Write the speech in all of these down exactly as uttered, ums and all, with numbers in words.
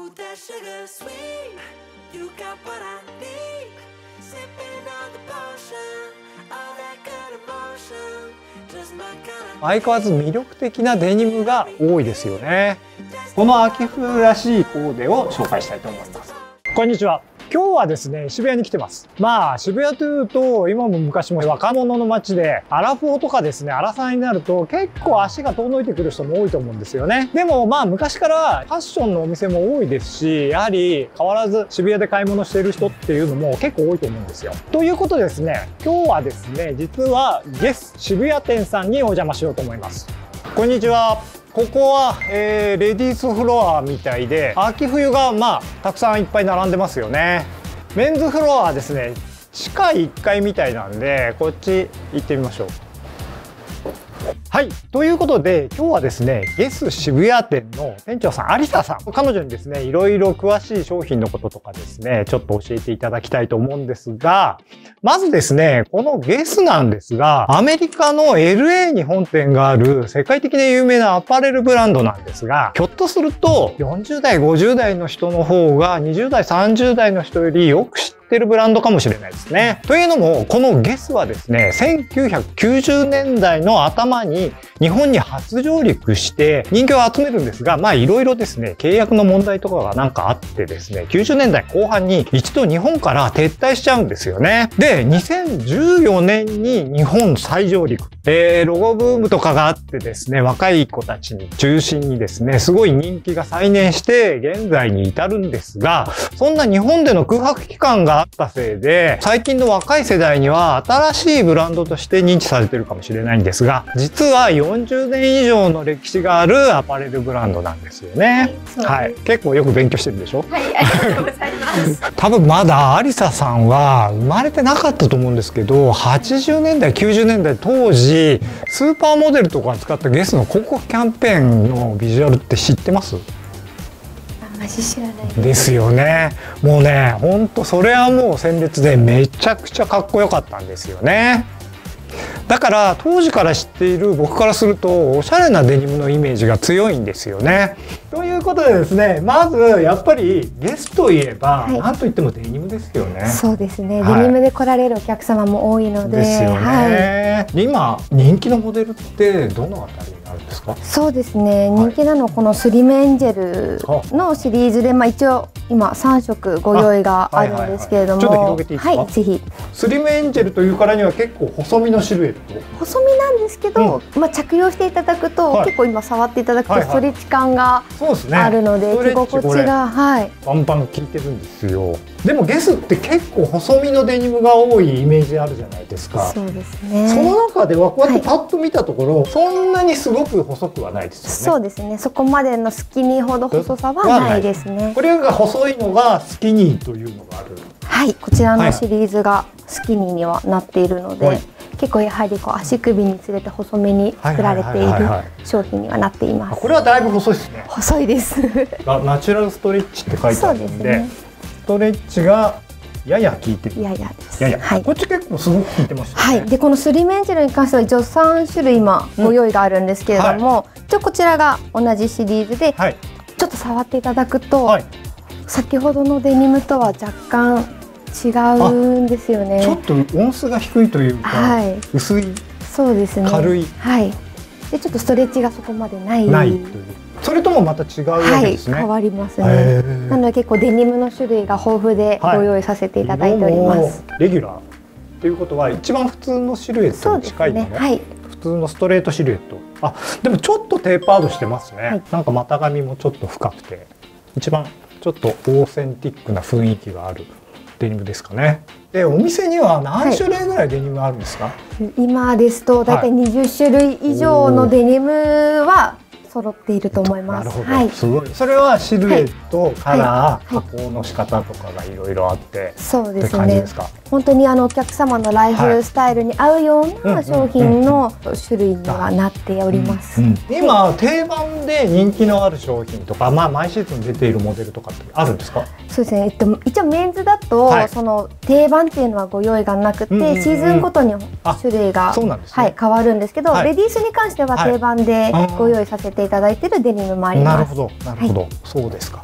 Ooh, that sugar sweet. You got what I need. Sipping on the potion. All that good emotion. Just my kind of. 相変わらず魅力的なデニムが多いですよね。この秋冬らしいコーデを紹介したいと思います。こんにちは。今日はですね、渋谷に来てます。まあ、渋谷というと、今も昔も若者の街で、アラフォーとかですね、アラサーになると結構足が遠のいてくる人も多いと思うんですよね。でもまあ、昔からファッションのお店も多いですし、やはり変わらず渋谷で買い物している人っていうのも結構多いと思うんですよ。ということでですね、今日はですね、実はゲス渋谷店さんにお邪魔しようと思います。こんにちは。ここは、えー、レディースフロアみたいで、秋冬がまあたくさんいっぱい並んでますよね。メンズフロアはですね、地下いっかいみたいなんで、こっち行ってみましょう。はい。ということで、今日はですね、ゲス渋谷店の店長さん、有沙さん。彼女にですね、いろいろ詳しい商品のこととかですね、ちょっと教えていただきたいと思うんですが、まずですね、このゲスなんですが、アメリカの エルエー に本店がある世界的に有名なアパレルブランドなんですが、ひょっとするとよんじゅう代、ごじゅう代の人の方がにじゅう代、さんじゅう代の人よりよく知ってるブランドかもしれないですね。というのも、このゲスはですね、せんきゅうひゃくきゅうじゅうねんだいの頭に日本に初上陸して人気を集めるんですが、まあいろいろですね、契約の問題とかがなんかあってですね、きゅうじゅうねんだいこう半に一度日本から撤退しちゃうんですよね。で、にせんじゅうよねんに日本再上陸。えー、ロゴブームとかがあってですね、若い子たちに中心にですね、すごい人気が再燃して現在に至るんですが、そんな日本での空白期間があったせいで、最近の若い世代には新しいブランドとして認知されてるかもしれないんですが、実はよんじゅうねん以上の歴史があるアパレルブランドなんですよね。はい。はい、結構よく勉強してるでしょ？ はい、ありがとうございます。 多分まだ有沙さんは生まれてなかったと思うんですけど、はちじゅうねんだい、きゅうじゅうねんだい当時、スーパーモデルとか使ったゲスの広告キャンペーンのビジュアルって知ってます？ あんまり知らないですよね。もうね、ほんとそれはもう鮮烈でめちゃくちゃかっこよかったんですよね。だから当時から知っている僕からするとおしゃれなデニムのイメージが強いんですよね。ということでですね、まずやっぱりゲスといえば、はい、なんといってもデニムですよね。 そうですね、 はい、 デニムで来られるお客様も多いので。 ですよね。 はい、 今人気のモデルってどのあたりになるんですか？ そうですね、人気なのはこのスリムエンジェルのシリーズで、まあ一応今さん色ご用意があるんですけれども、 ちょっと広げていいですか？ はい、ぜひ。 スリムエンジェルというからには結構細身のシルエット。 細身なんですけど、うん、まあ着用していただくと、はい、結構今触っていただくとストレッチ感があるので、着心地が、はい、 バンバン効いてるんですよ。でもゲスって結構細身のデニムが多いイメージあるじゃないですか。 そうですね。 その中ではこうやってパッと見たところ、はい、そんなにすごく細くはないですよね。 そうですね。そこまでのスキニーほど細さはないですね。 これが細いのがスキニーというのがある。 はい、こちらのシリーズがスキニーにはなっているので、はい、結構やはりこう足首につれて細めに作られている商品にはなっています。 これはだいぶ細いですね。 細いです。 ナチュラルストレッチって書いてあるんで、ね、ストレッチがやや効いてる。 ややです。 やや。はい。こっち結構すごく効いてましたね。 はい。でこのスリムエンジェルに関しては一応さん種類今ご用意があるんですけれども、うん、はい、一応こちらが同じシリーズで、はい、ちょっと触っていただくと、はい、先ほどのデニムとは若干違うんですよね。 ちょっと音数が低いというか、はい、薄い。 そうですね。 軽い。 はい。でちょっとストレッチがそこまでない。 ないという。それともまた違うわけですね。 はい、変わりますね。なので結構デニムの種類が豊富でご用意させていただいております。 はい、レギュラーということは一番普通のシルエットに近いのね。はい。普通のストレートシルエット。あ、でもちょっとテーパードしてますね。はい、なんか股上もちょっと深くて、一番ちょっとオーセンティックな雰囲気があるデニムですかね。でお店には何種類ぐらいデニムあるんですか？はい、 今ですとだいたいにじゅっしゅるい以上のデニムは揃っていると思います。 なるほど、はい、すごい。それはシルエット、はい、カラー、はい、加工の仕方とかがいろいろあって、 そうですね。本当にあのお客様のライフスタイルに合うような商品の種類にはなっております。 今定番で人気のある商品とか、まあ毎シーズン出ているモデルとかってあるんですか？ そうですね。えっと一応メンズだと、はい、その定番っていうのはご用意がなくて、シーズンごとに種類が、ね、はい、変わるんですけど、はい、レディースに関しては定番でご用意させていただいているデニムもあります。 なるほど、なるほど、はい、そうですか。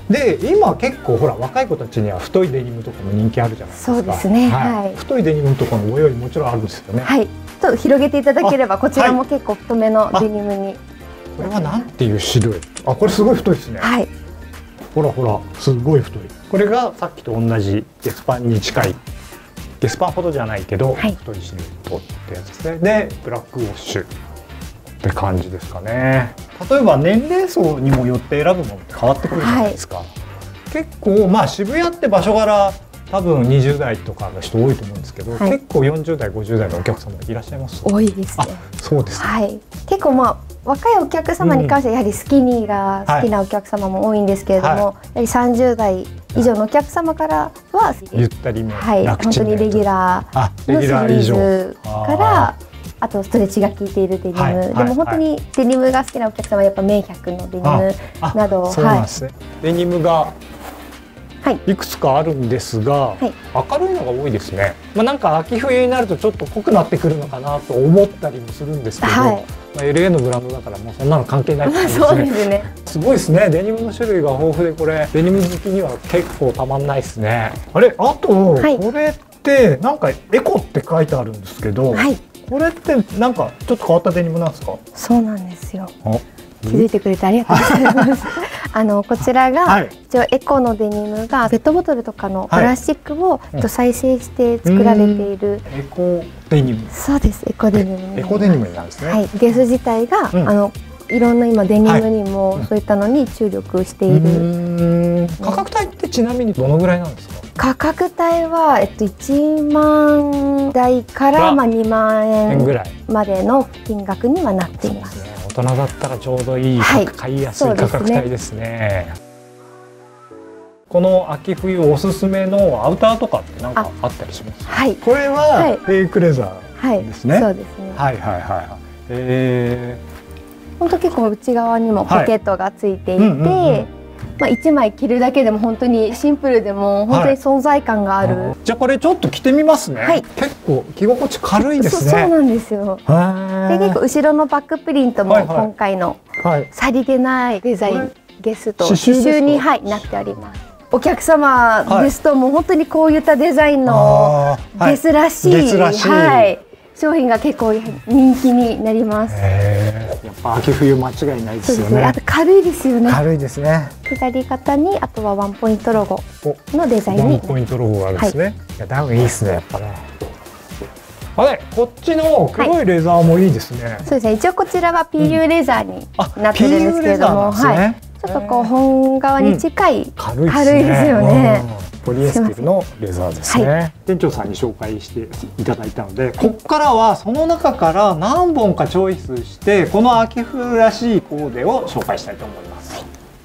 で今結構ほら若い子たちには太いデニムとかも人気あるじゃないですか。 そうですね、 はいはい、 太いデニムとかのご用意もちろんあるんですよね。 はい、ちょっと広げていただければこちらも結構太めのデニムに。 これはなんていうシルエット。あ、これすごい太いですね。 はい、 ほらほらすごい太い。これがさっきと同じゲスパンに近い、ゲスパンほどじゃないけど、はい、太いシルエットってやつですね。でブラックウォッシュって感じですかね。例えば年齢層にもよって選ぶものって変わってくるじゃないですか。はい、結構まあ渋谷って場所柄多分にじゅう代とかの人多いと思うんですけど、はい、結構よんじゅう代ごじゅう代のお客様いらっしゃいます？ 多いですね。 そうです、ね、 はい、結構まあ若いお客様に関してはやはりスキニーが好きなお客様も多いんですけれども、はい、やはりさんじゅう代以上のお客様からはゆったりめ、 はい、本当にレギュラーのシリーズからあとストレッチが効いているデニム、はいはい、でも本当にデニムが好きなお客様はやっぱメンヒャクのデニムなど、 そうなんですね、はい、デニムがいくつかあるんですが、はい、明るいのが多いですね。まあ、なんか秋冬になるとちょっと濃くなってくるのかなと思ったりもするんですけど、はい、まあ エルエー のブランドだからもうそんなの関係ないって感じですね。そうですね。すごいですね。デニムの種類が豊富でこれデニム好きには結構たまんないですね。あれ、あと、はい、これってなんかエコって書いてあるんですけど、はい、これってなんかちょっと変わったデニムなんですか？そうなんですよ。気づいてくれてありがとうございます。あのこちらが、はい、一応エコのデニムがペットボトルとかのプラスチックを、はい、再生して作られている、エコデニム。そうです、エコデニム。エコデニムなんですね。 はい、ゲス自体が、うん、あのいろんな今デニムにも、はい、そういったのに注力している。 うん、価格帯ってちなみにどのぐらいなんですか？ 価格帯は、えっと、いちまん台からまあにまんえんぐらいまでの金額にはなっています。 大人だったらちょうどいい、はい、買いやすい価格帯ですね。この秋冬おすすめのアウターとかって何かあったりします？はい、これはフェイクレザーですね。 そうですね。 はいはいはいはい。えー、本当結構内側にもポケットがついていて。まあいちまい着るだけでも本当にシンプルでも本当に存在感がある、はい、 じゃあこれちょっと着てみますね、はい、結構着心地軽いですね。 そ, そうなんですよ。で結構後ろのバックプリントも今回のさりげないデザイン、はい、ゲスト刺繍に、はい、なっております。お客様ですともう本当にこういったデザインのゲスらしい、はいはい、商品が結構人気になります。 やっぱ秋冬間違いないですよね。そうですね。あと軽いですよね。 軽いですね。 左肩にあとはワンポイントロゴのデザインに。ワンポイントロゴがあるんですね。はい、いやダウンいいですねやっぱね。あれこっちの黒いレザーもいいですね。はい、そうですね。一応こちらは ピーユー レザーになってるんですけれども、うん、はい。ちょっとこう本革に近い、うん、軽いですよね。ポリエステルのレザーですね。はい、店長さんに紹介していただいたので、ここからはその中から何本かチョイスしてこの秋冬らしいコーデを紹介したいと思います。はい、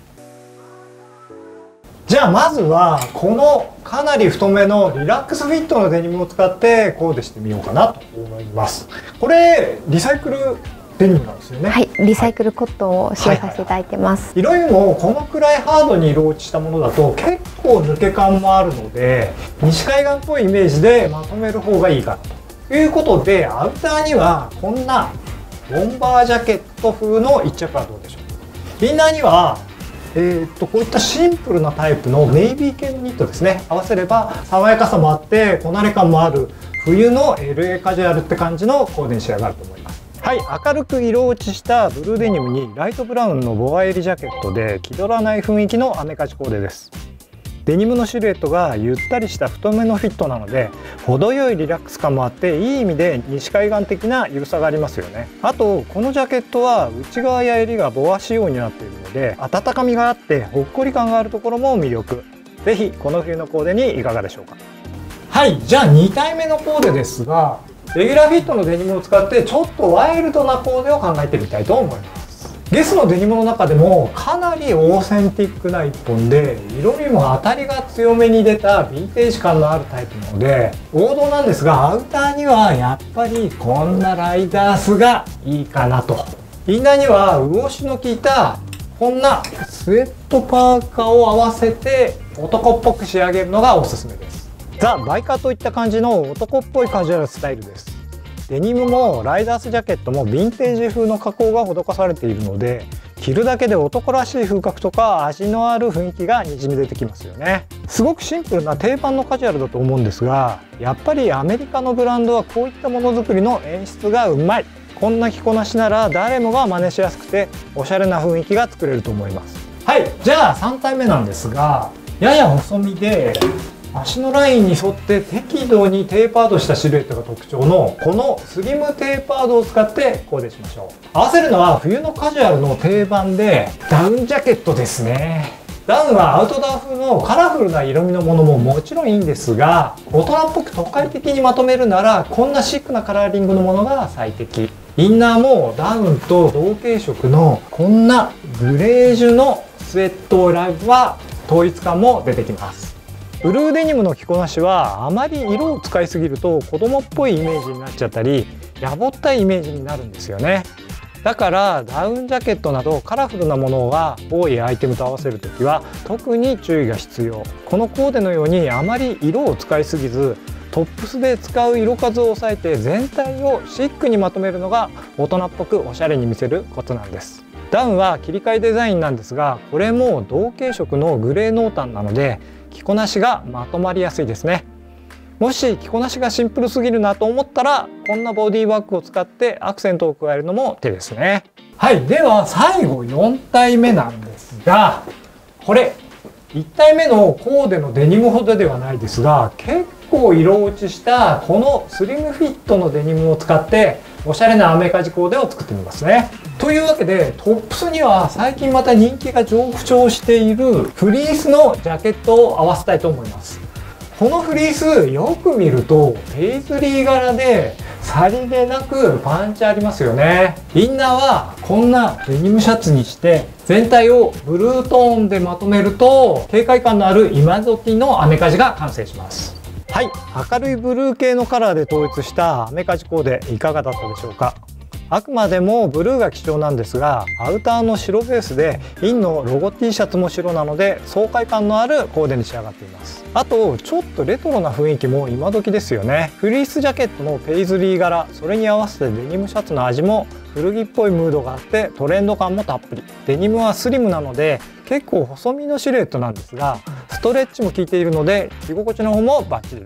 じゃあまずはこのかなり太めのリラックスフィットのデニムを使ってコーデしてみようかなと思います。これリサイクルデニムなんですよね。 はい、リサイクルコットンを使用させていただいてます。 色味もこのくらいハードに色落ちしたものだと結構抜け感もあるので、西海岸っぽいイメージでまとめる方がいいかなということで、アウターにはこんなボンバージャケット風の一着はどうでしょう。インナーにはえー、っとこういったシンプルなタイプのネイビー系のニットですね。合わせれば爽やかさもあってこなれ感もある冬の エルエー カジュアルって感じのコーデに仕上がると思います。はい、明るく色落ちしたブルーデニムにライトブラウンのボア襟ジャケットで気取らない雰囲気のアメカジコーデです。デニムのシルエットがゆったりした太めのフィットなので程よいリラックス感もあっていい意味で西海岸的なゆるさがありますよね。あとこのジャケットは内側や襟がボア仕様になっているので温かみがあってほっこり感があるところも魅力。是非この冬のコーデにいかがでしょうか。はい、じゃあに体目のコーデですが、レギュラーフィットのデニムを使ってちょっとワイルドなコーデを考えてみたいと思います。ゲスのデニムの中でもかなりオーセンティックな一本で色味も当たりが強めに出たヴィンテージ感のあるタイプなので王道なんですが、アウターにはやっぱりこんなライダースがいいかなと。インナーには魚種の効いたこんなスウェットパーカーを合わせて男っぽく仕上げるのがおすすめです。ザ・バイカーといった感じの男っぽいカジュアルスタイルです。デニムもライダースジャケットもヴィンテージ風の加工が施されているので着るだけで男らしい風格とか味のある雰囲気がにじみ出てきますよね。すごくシンプルな定番のカジュアルだと思うんですが、やっぱりアメリカのブランドはこういったものづくりの演出がうまい。こんな着こなしなら誰もが真似しやすくておしゃれな雰囲気が作れると思います。はい、じゃあさん体目なんですが、やや細身で足のラインに沿って適度にテーパードしたシルエットが特徴のこのスリムテーパードを使ってコーデしましょう。合わせるのは冬のカジュアルの定番でダウンジャケットですね。ダウンはアウトドア風のカラフルな色味のものももちろんいいんですが、大人っぽく都会的にまとめるならこんなシックなカラーリングのものが最適。インナーもダウンと同系色のこんなグレージュのスウェットを選べば統一感も出てきます。ブルーデニムの着こなしはあまり色を使いすぎると子供っぽいイメージになっちゃったりやぼったいイメージになるんですよね。だからダウンジャケットなどカラフルなものが多いアイテムと合わせるときは特に注意が必要。このコーデのようにあまり色を使いすぎずトップスで使う色数を抑えて全体をシックにまとめるのが大人っぽくおしゃれに見せるコツなんです。ダウンは切り替えデザインなんですが、これも同系色のグレー濃淡なので着こなしがまとまりやすいですね。もし着こなしがシンプルすぎるなと思ったらこんなボディバッグを使ってアクセントを加えるのも手ですね。はい、では最後よん体目なんですが、これいち体目のコーデのデニムほどではないですが結構色落ちしたこのスリムフィットのデニムを使っておしゃれなアメカジコーデを作ってみますね。というわけでトップスには最近また人気が上昇しているフリースのジャケットを合わせたいと思います。このフリースよく見るとペイズリー柄でさりげなくパンチありますよね。インナーはこんなデニムシャツにして全体をブルートーンでまとめると軽快感のある今時のアメカジが完成します。はい、明るいブルー系のカラーで統一したアメカジコーデいかがだったでしょうか。あくまでもブルーが基調なんですがアウターの白ベースでインのロゴ T シャツも白なので爽快感のあるコーデに仕上がっています。あとちょっとレトロな雰囲気も今時ですよね。フリースジャケットのペイズリー柄、それに合わせてデニムシャツの味も古着っぽいムードがあってトレンド感もたっぷり。デニムはスリムなので結構細身のシルエットなんですがストレッチも効いているので着心地の方もバッチリです。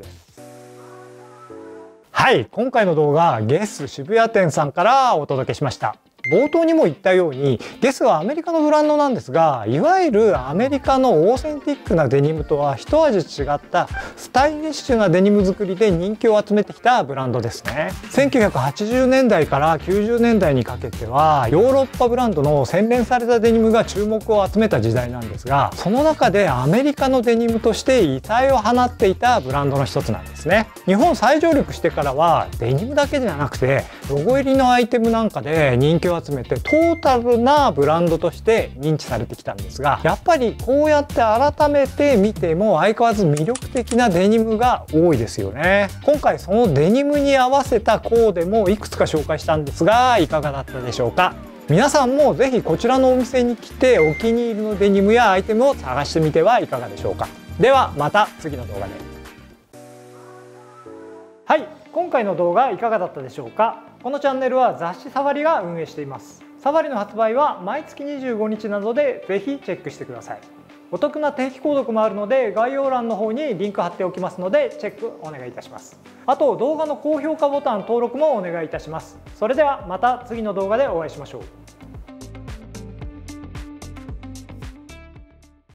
はい、今回の動画ゲス渋谷店さんからお届けしました。冒頭にも言ったようにゲスはアメリカのブランドなんですが、いわゆるアメリカのオーセンティックなデニムとは一味違ったスタイリッシュなデニム作りで人気を集めてきたブランドですね。せんきゅうひゃくはちじゅうねんだいからきゅうじゅうねんだいにかけてはヨーロッパブランドの洗練されたデニムが注目を集めた時代なんですが、その中でアメリカのデニムとして異彩を放っていたブランドの一つなんですね。日本再上陸してからはデニムだけじゃなくてロゴ入りのアイテムなんかで人気を集めてトータルなブランドとして認知されてきたんですが、やっぱりこうやって改めて見ても相変わらず魅力的なデニムが多いですよね。今回そのデニムに合わせたコーデもいくつか紹介したんですがいかがだったでしょうか。皆さんもぜひこちらのお店に来てお気に入りのデニムやアイテムを探してみてはいかがでしょうか。ではまた次の動画で。はい、今回の動画いかがだったでしょうか。このチャンネルは雑誌サファリが運営しています。サファリの発売は毎月にじゅうごにちなのでぜひチェックしてください。お得な定期購読もあるので概要欄の方にリンク貼っておきますのでチェックお願いいたします。あと動画の高評価ボタン登録もお願いいたします。それではまた次の動画でお会いしましょう。